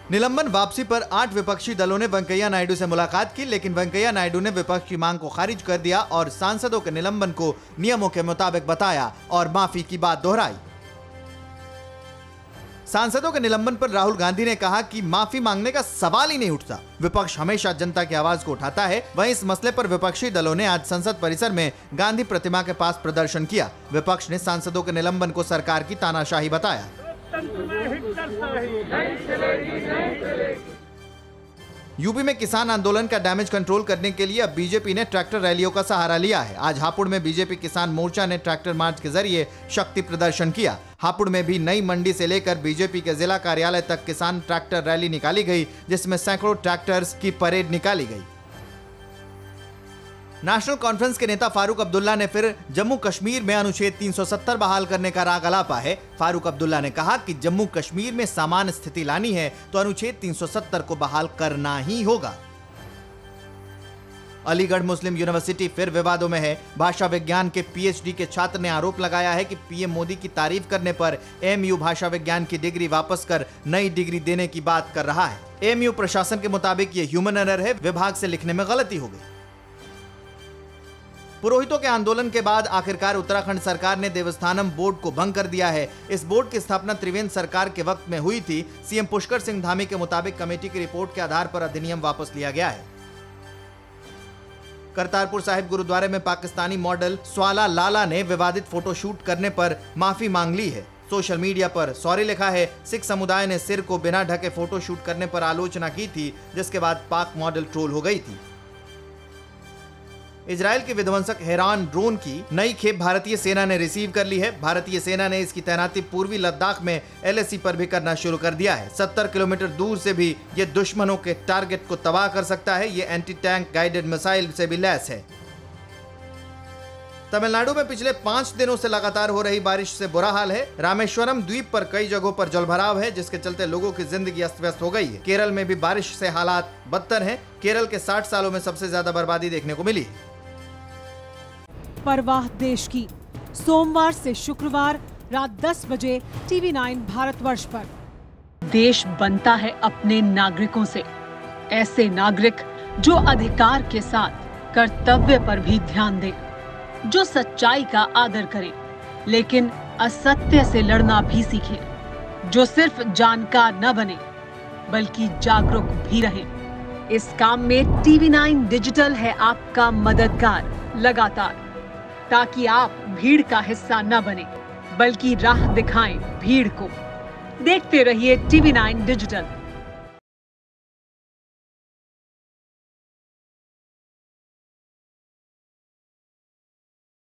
निलंबन वापसी पर 8 विपक्षी दलों ने वेंकैया नायडू से मुलाकात की, लेकिन वेंकैया नायडू ने विपक्ष की मांग को खारिज कर दिया और सांसदों के निलंबन को नियमों के मुताबिक बताया और माफी की बात दोहराई। सांसदों के निलंबन पर राहुल गांधी ने कहा कि माफी मांगने का सवाल ही नहीं उठता। विपक्ष हमेशा जनता की आवाज को उठाता है। वहीं इस मसले पर विपक्षी दलों ने आज संसद परिसर में गांधी प्रतिमा के पास प्रदर्शन किया। विपक्ष ने सांसदों के निलंबन को सरकार की तानाशाही बताया। यूपी में किसान आंदोलन का डैमेज कंट्रोल करने के लिए अब बीजेपी ने ट्रैक्टर रैलियों का सहारा लिया है। आज हापुड़ में बीजेपी किसान मोर्चा ने ट्रैक्टर मार्च के जरिए शक्ति प्रदर्शन किया। हापुड़ में भी नई मंडी से लेकर बीजेपी के जिला कार्यालय तक किसान ट्रैक्टर रैली निकाली गई, जिसमें सैकड़ों ट्रैक्टर्स की परेड निकाली गई। नेशनल कॉन्फ्रेंस के नेता फारूक अब्दुल्ला ने फिर जम्मू कश्मीर में अनुच्छेद 370 बहाल करने का राग अलापा है। फारूक अब्दुल्ला ने कहा कि जम्मू कश्मीर में सामान्य स्थिति लानी है तो अनुच्छेद 370 को बहाल करना ही होगा। अलीगढ़ मुस्लिम यूनिवर्सिटी फिर विवादों में है। भाषा विज्ञान के पीएचडी के छात्र ने आरोप लगाया है कि पीएम मोदी की तारीफ करने पर एएमयू भाषा विज्ञान की डिग्री वापस कर नई डिग्री देने की बात कर रहा है। एएमयू प्रशासन के मुताबिक ये ह्यूमन एरर है, विभाग से लिखने में गलती हो गई। पुरोहितों के आंदोलन के बाद आखिरकार उत्तराखंड सरकार ने देवस्थानम बोर्ड को भंग कर दिया है। इस बोर्ड की स्थापना त्रिवेंद्र सरकार के वक्त में हुई थी। सीएम पुष्कर सिंह धामी के मुताबिक कमेटी की रिपोर्ट के आधार पर अधिनियम वापस लिया गया है। करतारपुर साहिब गुरुद्वारे में पाकिस्तानी मॉडल स्वाला लाला ने विवादित फोटो शूट करने पर माफी मांग ली है। सोशल मीडिया पर सॉरी लिखा है। सिख समुदाय ने सिर को बिना ढके फोटो शूट करने पर आलोचना की थी, जिसके बाद पाक मॉडल ट्रोल हो गई थी। इजराइल के विध्वंसक हेरान ड्रोन की नई खेप भारतीय सेना ने रिसीव कर ली है। भारतीय सेना ने इसकी तैनाती पूर्वी लद्दाख में एलएसी पर भी करना शुरू कर दिया है। 70 किलोमीटर दूर से भी ये दुश्मनों के टारगेट को तबाह कर सकता है। ये एंटी टैंक गाइडेड मिसाइल से भी लैस है। तमिलनाडु में पिछले 5 दिनों से लगातार हो रही बारिश से बुरा हाल है। रामेश्वरम द्वीप पर कई जगहों पर जलभराव है, जिसके चलते लोगों की जिंदगी अस्त व्यस्त हो गई है। केरल में भी बारिश से हालात बदतर हैं। केरल के 60 सालों में सबसे ज्यादा बर्बादी देखने को मिली है। परवाह देश की, सोमवार से शुक्रवार रात 10 बजे TV9 भारतवर्ष पर। देश बनता है अपने नागरिकों से। ऐसे नागरिक जो अधिकार के साथ कर्तव्य पर भी ध्यान दें, जो सच्चाई का आदर करें लेकिन असत्य से लड़ना भी सीखें, जो सिर्फ जानकार न बने बल्कि जागरूक भी रहें। इस काम में TV9 डिजिटल है आपका मददगार लगातार, ताकि आप भीड़ का हिस्सा न बने बल्कि राह दिखाएं भीड़ को। देखते रहिए TV9 डिजिटल।